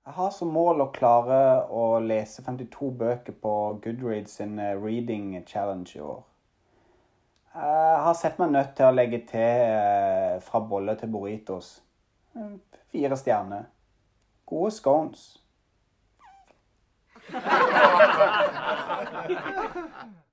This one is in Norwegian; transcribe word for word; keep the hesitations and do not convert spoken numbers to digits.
Jeg har som mål å klare å lese femtito bøker på Goodreads sin Reading Challenge i år. Jeg har sett meg nødt til å legge til fra bolle til burritos. Fire stjerner. Gode scones.